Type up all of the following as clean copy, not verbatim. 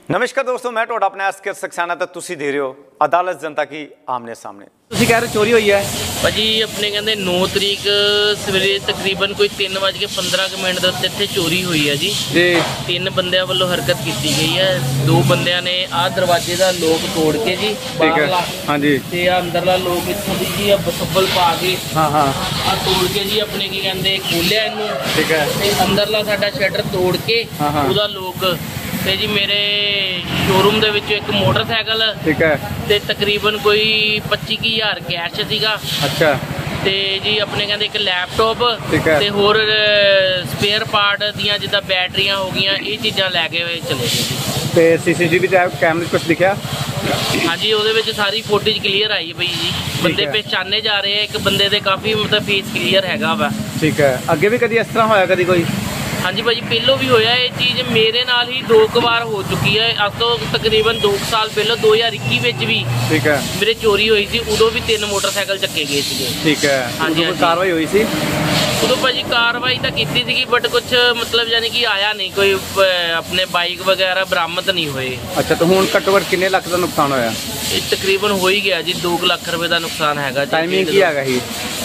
नमस्कार दोस्तों, मैं ਤੁਹਾਡਾ अपना एसके सक्सेना तक तुसी दे रहे हो अदालत जनता की आमने सामने। ਤੁਸੀਂ ਕਹਿ ਰਹੇ ਚੋਰੀ ਹੋਈ ਹੈ ਭਾਜੀ ਆਪਣੇ ਕਹਿੰਦੇ 9 ਤਰੀਕ ਸਵੇਰੇ ਤਕਰੀਬਨ ਕੋਈ 3:15 ਦੇ ਉੱਤੇ ਇੱਥੇ ਚੋਰੀ ਹੋਈ ਹੈ ਜੀ। ਤਿੰਨ ਬੰਦਿਆਂ ਵੱਲੋਂ ਹਰਕਤ ਕੀਤੀ ਗਈ ਹੈ। ਦੋ ਬੰਦਿਆਂ ਨੇ ਆਹ ਦਰਵਾਜ਼ੇ ਦਾ ਲੋਕ ਤੋੜ ਕੇ ਜੀ ਬਾਹਰਲਾ ਹਾਂਜੀ ਤੇ ਅੰਦਰਲਾ ਲੋਕ ਇੱਥੋਂ ਦੀ ਜੀ ਬਸੱਬਲ ਪਾ ਕੇ ਆ ਤੋੜ ਕੇ ਜੀ ਆਪਣੇ ਕੀ ਕਹਿੰਦੇ ਖੋਲਿਆ ਇਹਨੂੰ। ਠੀਕ ਹੈ ਤੇ ਅੰਦਰਲਾ ਸਾਡਾ ਸ਼ਟਰ ਤੋੜ ਕੇ ਉਹਦਾ ਲੋਕ ਤੇ ਜੀ ਮੇਰੇ ਸ਼ੋਰੂਮ ਦੇ ਵਿੱਚ ਇੱਕ ਮੋਟਰਸਾਈਕਲ ਠੀਕ ਹੈ ਤੇ ਤਕਰੀਬਨ ਕੋਈ 25,000 ਕੈਸ਼ ਸੀਗਾ। ਅੱਛਾ ਤੇ ਜੀ ਆਪਣੇ ਕਹਿੰਦੇ ਇੱਕ ਲੈਪਟਾਪ ਤੇ ਹੋਰ ਸਪੇਅਰ ਪਾਰਟ ਦੀਆਂ ਜਿੱਦਾਂ ਬੈਟਰੀਆਂ ਹੋ ਗਈਆਂ ਇਹ ਚੀਜ਼ਾਂ ਲੈ ਕੇ ਚਲੇ ਗਏ ਜੀ। ਤੇ ਸੀਸੀਟੀਵੀ ਕੈਮਰੇ ਕੁਝ ਦਿਖਿਆ? ਹਾਂਜੀ ਉਹਦੇ ਵਿੱਚ ਸਾਰੀ ਫੁਟੇਜ ਕਲੀਅਰ ਆਈ ਪਈ ਜੀ। ਬੰਦੇ ਪਹਿਚਾਨੇ ਜਾ ਰਹੇ ਆ। ਇੱਕ ਬੰਦੇ ਦੇ ਕਾਫੀ ਮਤਲਬ ਫੇਸ ਕਲੀਅਰ ਹੈਗਾ ਵਾ। ਠੀਕ ਹੈ। ਅੱਗੇ ਵੀ ਕਦੀ ਇਸ ਤਰ੍ਹਾਂ ਹੋਇਆ ਕਦੀ ਕੋਈ? ਹਾਂਜੀ ਭਾਜੀ ਪਹਿਲੋਂ ਵੀ ਹੋਇਆ ਇਹ ਚੀਜ਼। ਮੇਰੇ ਨਾਲ ਹੀ 2 ਵਾਰ ਹੋ ਚੁੱਕੀ ਹੈ। ਅੱਜ ਤੋਂ ਤਕਰੀਬਨ 2 ਸਾਲ ਪਹਿਲਾਂ 2021 ਵਿੱਚ ਵੀ ਠੀਕ ਹੈ ਮੇਰੇ ਚੋਰੀ ਹੋਈ ਸੀ। ਉਦੋਂ ਵੀ 3 ਮੋਟਰਸਾਈਕਲ ਚੱਕੇ ਗਏ ਸੀਗੇ। ਠੀਕ ਹੈ। ਹਾਂਜੀ ਕਾਰਵਾਈ ਹੋਈ ਸੀ ਉਦੋਂ ਭਾਜੀ? ਕਾਰਵਾਈ ਤਾਂ ਕੀਤੀ ਸੀਗੀ ਬਟ ਕੁਝ ਮਤਲਬ ਯਾਨੀ ਕਿ ਆਇਆ ਨਹੀਂ ਕੋਈ ਆਪਣੇ ਬਾਈਕ ਵਗੈਰਾ ਬਰਾਮਦ ਨਹੀਂ ਹੋਏ। ਅੱਛਾ ਤਾਂ ਹੁਣ ਘੱਟੋ ਘੱਟ ਕਿੰਨੇ ਲੱਖ ਦਾ ਨੁਕਸਾਨ ਹੋਇਆ? ਇਹ ਤਕਰੀਬਨ ਹੋ ਹੀ ਗਿਆ ਜੀ 2 ਲੱਖ ਰੁਪਏ ਦਾ ਨੁਕਸਾਨ ਹੈਗਾ। ਟਾਈਮਿੰਗ ਕੀ ਹੈਗਾ ਜੀ?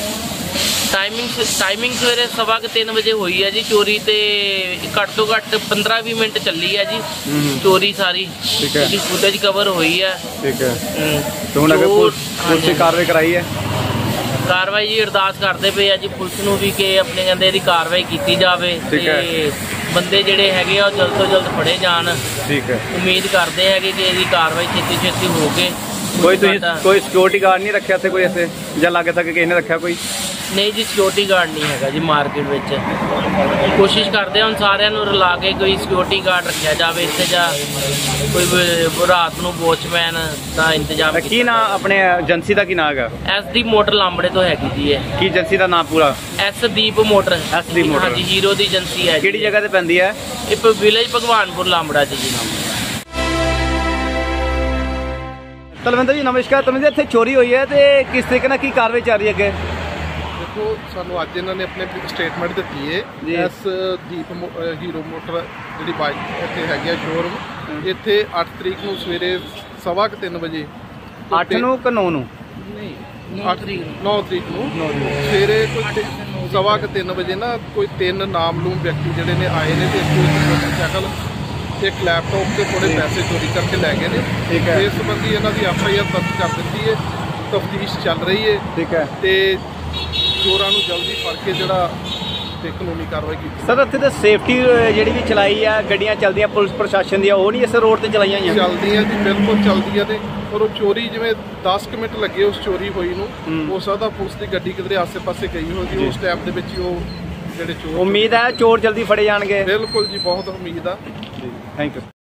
ਟਾਈਮਿੰਗ ਸਵੇਰੇ 3:15 ਵਜੇ ਹੋਈ ਹੈ ਜੀ ਚੋਰੀ ਤੇ ਘੱਟ ਤੋਂ ਘੱਟ 15-20 ਮਿੰਟ ਚੱਲੀ ਹੈ ਜੀ ਚੋਰੀ ਸਾਰੀ। ਇਹਦੀ ਫੁਟੇਜ ਕਵਰ ਹੋਈ ਹੈ। ਠੀਕ ਹੈ ਤੇ ਹੁਣ ਅਗਰ ਪੁਲਿਸ ਨੇ ਕਾਰਵਾਈ ਕਰਾਈ ਹੈ? ਕਾਰਵਾਈ ਜੀ ਅਰਦਾਸ ਕਰਦੇ ਪਏ ਆ ਜੀ ਪੁਲਿਸ ਨੂੰ ਵੀ ਕਿ ਆਪਣੇ ਕਹਿੰਦੇ ਇਹਦੀ ਕਾਰਵਾਈ ਕੀਤੀ ਜਾਵੇ ਤੇ ਬੰਦੇ ਜਿਹੜੇ ਹੈਗੇ ਆ ਉਹ ਜਲਦ ਤੋਂ ਜਲਦ ਫੜੇ ਜਾਣ। ਠੀਕ ਹੈ। ਉਮੀਦ ਕਰਦੇ ਹੈਗੇ ਕਿ ਇਹਦੀ ਕਾਰਵਾਈ ਛੇਤੀ ਹੋ ਕੇ। ਕੋਈ ਸਿਕਿਉਰਿਟੀ ਗਾਰਡ ਨਹੀਂ ਰੱਖਿਆ ਇੱਥੇ ਕੋਈ ਐਸੇ ਜਾਂ ਲਾਗੇ ਤੱਕ ਕਿਸੇ ਨੇ ਰੱਖਿਆ ਕੋਈ? ਨਹੀਂ ਜੀ ਸਿਕਿਉਰਿਟੀ ਗਾਰਡ ਨਹੀਂ ਹੈਗਾ ਜੀ ਮਾਰਕੀਟ ਵਿੱਚ। ਕੋਸ਼ਿਸ਼ ਕਰਦੇ ਹਾਂ ਹੁਣ ਸਾਰਿਆਂ ਨੂੰ ਰਲਾ ਕੇ ਕੋਈ ਸਿਕਿਉਰਿਟੀ ਗਾਰਡ ਰੱਖਿਆ ਜਾਵੇ ਇੱਥੇ ਜਾਂ ਕੋਈ ਰਾਤ ਨੂੰ ਵੋਚਮੈਨ ਦਾ ਇੰਤਜ਼ਾਮ। ਕੀ ਨਾਮ ਆਪਣੇ ਏਜੰਸੀ ਦਾ ਕੀ ਨਾਮ ਹੈਗਾ? SD ਮੋਟਰ ਲਾਂਬੜੇ ਤੋਂ ਹੈਗੀ ਜੀ ਇਹ। ਕੀ ਏਜੰਸੀ ਦਾ ਨਾਮ ਪੂਰਾ? SD motor. ਹਾਂਜੀ ਹੀਰੋ ਦੀ ਏਜੰਸੀ ਹੈ। ਕਿਹੜੀ ਜਗ੍ਹਾ ਤੇ ਪੈਂਦੀ ਹੈ? ਇਹ ਵਿਲੇਜ ਭਗਵਾਨਪੁਰ ਲਾਂਬੜਾ ਜੀ ਨਾਮ। ਤਲਵਿੰਦਰ ਜੀ ਨਮਸਕਾਰ। ਤਲਵਿੰਦਰ ਇੱਥੇ ਚੋਰੀ ਹੋਈ ਹੈ ਤੇ ਕਿਸ ਤਰੀਕੇ ਨਾਲ ਕੀ ਕਾਰਵਾਈ ਚੱਲ ਰਹੀ ਹੈ ਅੱਗੇ? ਦੇਖੋ ਸਾਨੂੰ ਅੱਜ ਇਹਨਾਂ ਨੇ ਆਪਣੇ ਸਟੇਟਮੈਂਟ ਦਿੱਤੀ ਹੈ। ਦੀਪ ਹੀਰੋ ਮੋਟਰ ਜਿਹੜੀ ਬਾਈਕ ਇੱਥੇ ਹੈਗੀ ਆ ਸ਼ੋਰੂਮ ਇੱਥੇ 8 ਤਰੀਕ ਨੂੰ ਸਵੇਰੇ 3:15 ਵਜੇ 8 ਨੂੰ ਕਿ 9 ਨੂੰ? ਨਹੀਂ 9 ਤਰੀਕ ਨੂੰ ਸਵੇਰੇ ਕੋਈ 3:15 ਵਜੇ ਨਾ ਕੋਈ 3 ਨਾਮਲੂਮ ਵਿਅਕਤੀ ਜਿਹੜੇ ਨੇ ਆਏ ਨੇ ਤੇ ਮੋਟਰਸਾਈਕਲ ਇੱਕ ਲੈਪਟਾਪ ਤੇ ਥੋੜੇ ਪੈਸੇ ਚੋਰੀ ਕਰਕੇ ਲੈ ਗਏ ਨੇ। ਠੀਕ ਹੈ। ਇਸ ਸੰਬੰਧੀ ਇਹਨਾਂ ਦੀ FIR ਦਰਜ ਕਰ ਦਿੱਤੀ ਹੈ। ਤਫਤੀਸ਼ ਚੱਲ ਰਹੀ ਹੈ। ਠੀਕ ਹੈ। ਤੇ ਚੋਰਾਂ ਨੂੰ ਜਲਦੀ ਫੜ ਕੇ ਜਿਹੜਾ ਤੇ ਕਾਨੂੰਨੀ ਕਾਰਵਾਈ ਕੀਤੀ। ਸਰ ਇੱਥੇ ਤਾਂ ਸੇਫਟੀ ਜਿਹੜੀ ਵੀ ਚਲਾਈ ਆ ਗੱਡੀਆਂ ਚੱਲਦੀਆਂ ਪੁਲਿਸ ਪ੍ਰਸ਼ਾਸਨ ਦੀਆਂ ਉਹ ਨਹੀਂ ਇਸ ਰੋਡ ਤੇ ਚਲਾਈਆਂ ਹੋਈਆਂ? ਚੱਲਦੀਆਂ ਜੀ ਬਿਲਕੁਲ ਚੱਲਦੀਆਂ ਨੇ। ਪਰ ਉਹ ਚੋਰੀ ਜਿਵੇਂ 10 ਮਿੰਟ ਲੱਗੇ ਉਸ ਚੋਰੀ ਹੋਈ ਨੂੰ ਹੋ ਸਕਦਾ ਪੁਲਿਸ ਦੀ ਗੱਡੀ ਕਿਧਰੇ ਆਸੇ ਪਾਸੇ ਗਈ ਹੋਗੀ ਉਸ ਟਾਈਮ ਦੇ ਵਿੱਚ ਹੀ ਉਹ ਜਿਹੜੇ ਚੋਰ। ਉਮੀਦ ਹੈ ਚੋਰ ਜਲਦੀ ਫੜੇ ਜਾਣਗੇ? ਬਿਲਕੁਲ ਜੀ ਬਹੁਤ ਉਮੀਦ ਆ। Thank you.